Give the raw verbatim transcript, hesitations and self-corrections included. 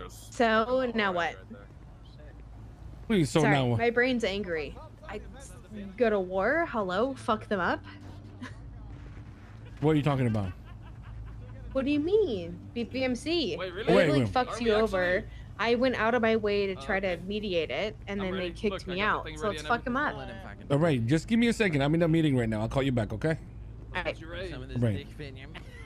So now what? Please, so Sorry, now my brain's angry. I go to war. Hello, fuck them up. what are you talking about? What do you mean? B B M C. Wait, really? It Wait, literally wait. fucks Are you we over. actually- I went out of my way to Uh, try okay. to mediate it, and I'm then ready. they kicked Look, I me got the out. thing So ready let's and fuck them up. everything. All right, just give me a second. I'm in a meeting right now. I'll call you back, okay? All right. You ready? Some of this Right. dick fit in your mouth.